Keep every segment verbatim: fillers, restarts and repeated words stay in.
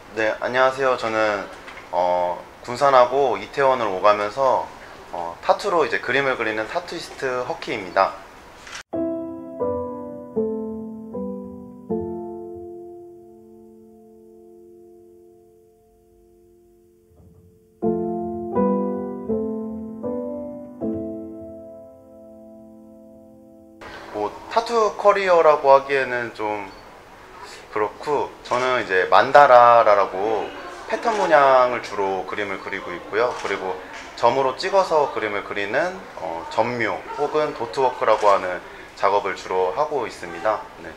네, 안녕하세요. 저는 어, 군산하고 이태원을 오가면서 어, 타투로 이제 그림을 그리는 타투이스트 허키입니다. 뭐 타투 커리어라고 하기에는 좀 그렇고, 저는 이제 만다라라고 패턴 문양을 주로 그림을 그리고 있고요. 그리고 점으로 찍어서 그림을 그리는 어, 점묘 혹은 도트워크라고 하는 작업을 주로 하고 있습니다. 네.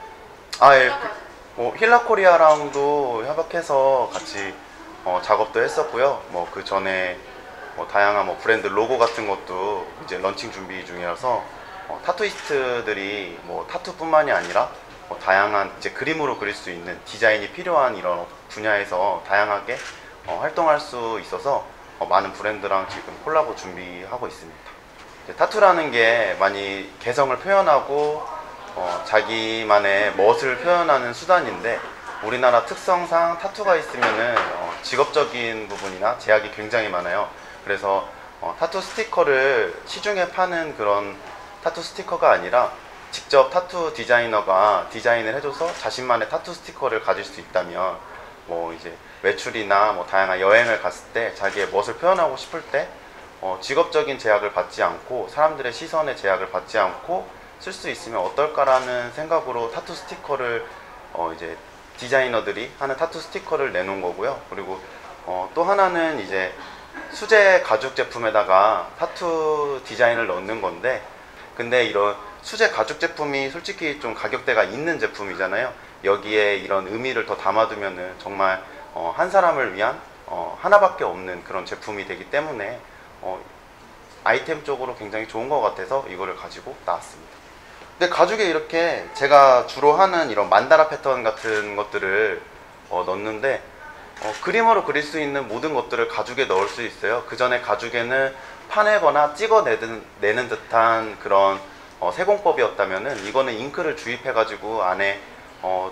아, 예. 뭐 힐라 코리아랑도 협업해서 같이 어, 작업도 했었고요. 뭐 그 전에 뭐 다양한 뭐 브랜드 로고 같은 것도 이제 런칭 준비 중이라서 어, 타투이스트들이 뭐 타투뿐만이 아니라 뭐 다양한 이제 그림으로 그릴 수 있는 디자인이 필요한 이런 분야에서 다양하게 어, 활동할 수 있어서 어, 많은 브랜드랑 지금 콜라보 준비하고 있습니다. 이제 타투라는 게 많이 개성을 표현하고 어, 자기만의 멋을 표현하는 수단인데, 우리나라 특성상 타투가 있으면은 어, 직업적인 부분이나 제약이 굉장히 많아요. 그래서 어, 타투 스티커를 시중에 파는 그런 타투 스티커가 아니라 직접 타투 디자이너가 디자인을 해줘서 자신만의 타투 스티커를 가질 수 있다면, 뭐 이제 외출이나 뭐 다양한 여행을 갔을 때 자기의 멋을 표현하고 싶을 때 어, 직업적인 제약을 받지 않고 사람들의 시선의 제약을 받지 않고 쓸 수 있으면 어떨까라는 생각으로 타투 스티커를 어, 이제 디자이너들이 하는 타투 스티커를 내놓은 거고요. 그리고 어, 또 하나는 이제 수제 가죽 제품에다가 타투 디자인을 넣는 건데, 근데 이런 수제 가죽 제품이 솔직히 좀 가격대가 있는 제품이잖아요. 여기에 이런 의미를 더 담아두면은 정말 어, 한 사람을 위한 어, 하나밖에 없는 그런 제품이 되기 때문에 어, 아이템 쪽으로 굉장히 좋은 것 같아서 이거를 가지고 나왔습니다. 근데 가죽에 이렇게 제가 주로 하는 이런 만다라 패턴 같은 것들을 어, 넣는데 어, 그림으로 그릴 수 있는 모든 것들을 가죽에 넣을 수 있어요. 그 전에 가죽에는 파내거나 찍어내는 내는 듯한 그런 어, 세공법이었다면은, 이거는 잉크를 주입해가지고 안에 어,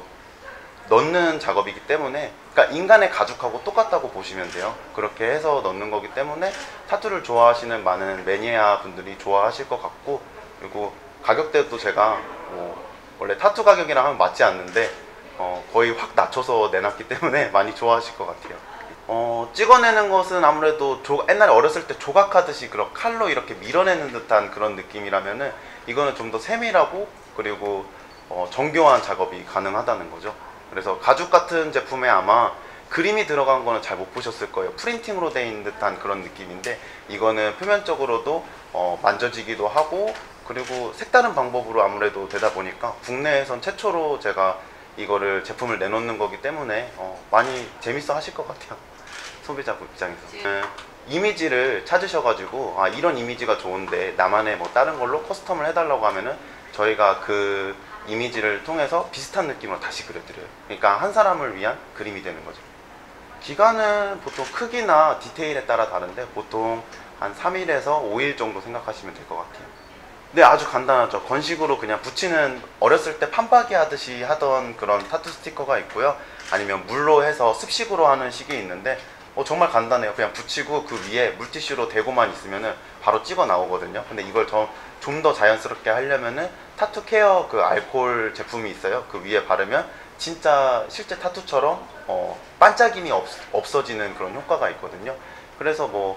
넣는 작업이기 때문에, 그러니까 인간의 가죽하고 똑같다고 보시면 돼요. 그렇게 해서 넣는 거기 때문에 타투를 좋아하시는 많은 매니아 분들이 좋아하실 것 같고, 그리고 가격대도 제가 뭐 원래 타투 가격이랑 하면 맞지 않는데 어, 거의 확 낮춰서 내놨기 때문에 많이 좋아하실 것 같아요. 어, 찍어내는 것은 아무래도 조, 옛날에 어렸을 때 조각하듯이 그런 칼로 이렇게 밀어내는 듯한 그런 느낌이라면은, 이거는 좀 더 세밀하고 그리고 어, 정교한 작업이 가능하다는 거죠. 그래서 가죽 같은 제품에 아마 그림이 들어간 거는 잘 못 보셨을 거예요. 프린팅으로 돼 있는 듯한 그런 느낌인데, 이거는 표면적으로도 어, 만져지기도 하고, 그리고 색다른 방법으로 아무래도 되다 보니까 국내에선 최초로 제가 이거를 제품을 내놓는 거기 때문에 어, 많이 재밌어 하실 것 같아요. 소비자 입장에서. 네. 이미지를 찾으셔가지고 아 이런 이미지가 좋은데 나만의 뭐 다른 걸로 커스텀을 해달라고 하면은 저희가 그 이미지를 통해서 비슷한 느낌으로 다시 그려드려요. 그러니까 한 사람을 위한 그림이 되는 거죠. 기간은 보통 크기나 디테일에 따라 다른데 보통 한 삼 일에서 오 일 정도 생각하시면 될 것 같아요. 네, 아주 간단하죠. 건식으로 그냥 붙이는, 어렸을 때 판박이 하듯이 하던 그런 타투 스티커가 있고요. 아니면 물로 해서 습식으로 하는 식이 있는데 어, 정말 간단해요. 그냥 붙이고 그 위에 물티슈로 대고만 있으면은 바로 찍어 나오거든요. 근데 이걸 좀 더 자연스럽게 하려면은 타투 케어 그 알코올 제품이 있어요. 그 위에 바르면 진짜 실제 타투처럼 어, 반짝임이 없, 없어지는 그런 효과가 있거든요. 그래서 뭐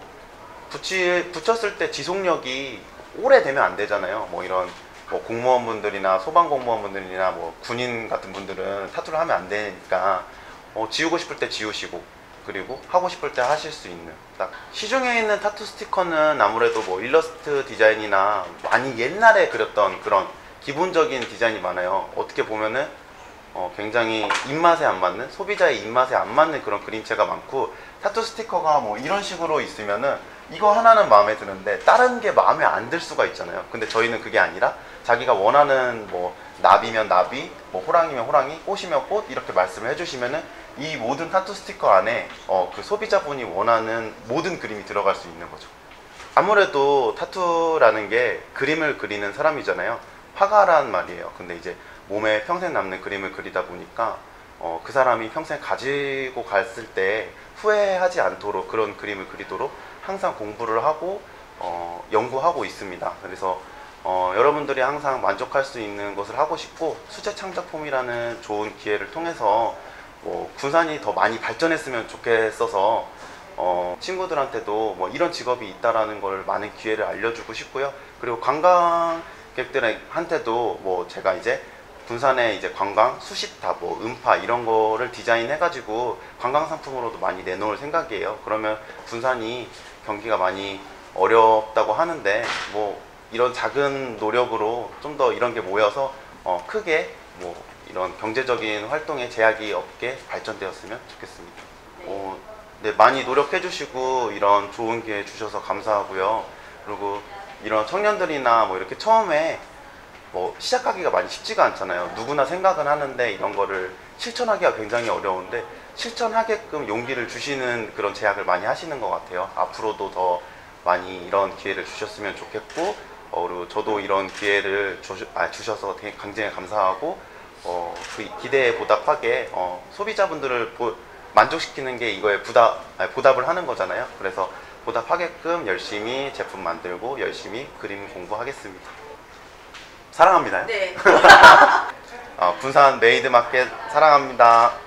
붙이, 붙였을 때 지속력이 오래되면 안 되잖아요. 뭐 이런 뭐 공무원분들이나 소방공무원분들이나 뭐 군인 같은 분들은 타투를 하면 안 되니까 어, 지우고 싶을 때 지우시고, 그리고 하고 싶을 때 하실 수 있는, 딱 시중에 있는 타투 스티커는 아무래도 뭐 일러스트 디자인이나 많이 옛날에 그렸던 그런 기본적인 디자인이 많아요. 어떻게 보면은 어, 굉장히 입맛에 안 맞는, 소비자의 입맛에 안 맞는 그런 그림체가 많고, 타투 스티커가 뭐 이런 식으로 있으면은 이거 하나는 마음에 드는데 다른 게 마음에 안 들 수가 있잖아요. 근데 저희는 그게 아니라 자기가 원하는 뭐 나비면 나비, 뭐 호랑이면 호랑이, 꽃이면 꽃 이렇게 말씀을 해주시면은 이 모든 타투 스티커 안에 어, 그 소비자분이 원하는 모든 그림이 들어갈 수 있는 거죠. 아무래도 타투라는 게 그림을 그리는 사람이잖아요. 화가란 말이에요. 근데 이제 몸에 평생 남는 그림을 그리다 보니까 어, 그 사람이 평생 가지고 갔을 때 후회하지 않도록 그런 그림을 그리도록 항상 공부를 하고 어, 연구하고 있습니다. 그래서 어, 여러분들이 항상 만족할 수 있는 것을 하고 싶고, 수제 창작품이라는 좋은 기회를 통해서 뭐 군산이 더 많이 발전했으면 좋겠어서 어, 친구들한테도 뭐 이런 직업이 있다라는 걸 많은 기회를 알려주고 싶고요. 그리고 관광객들한테도 뭐 제가 이제 군산에 이제 관광 수시탑, 뭐 음파 이런 거를 디자인해가지고 관광 상품으로도 많이 내놓을 생각이에요. 그러면 군산이 경기가 많이 어렵다고 하는데 뭐 이런 작은 노력으로 좀 더 이런 게 모여서 어, 크게 뭐 이런 경제적인 활동에 제약이 없게 발전되었으면 좋겠습니다. 어, 네, 많이 노력해 주시고 이런 좋은 기회 주셔서 감사하고요. 그리고 이런 청년들이나 뭐 이렇게 처음에 뭐 시작하기가 많이 쉽지가 않잖아요. 누구나 생각은 하는데 이런 거를 실천하기가 굉장히 어려운데, 실천하게끔 용기를 주시는 그런 제약을 많이 하시는 것 같아요. 앞으로도 더 많이 이런 기회를 주셨으면 좋겠고, 어, 그리고 저도 이런 기회를 주, 아, 주셔서 되게 굉장히 감사하고, 어, 그 기대에 보답하게 어, 소비자분들을 보, 만족시키는 게 이거에 부답, 아니, 보답을 하는 거잖아요. 그래서 보답하게끔 열심히 제품 만들고 열심히 그림 공부하겠습니다. 사랑합니다. 네. 어, 군산 메이드 마켓 사랑합니다.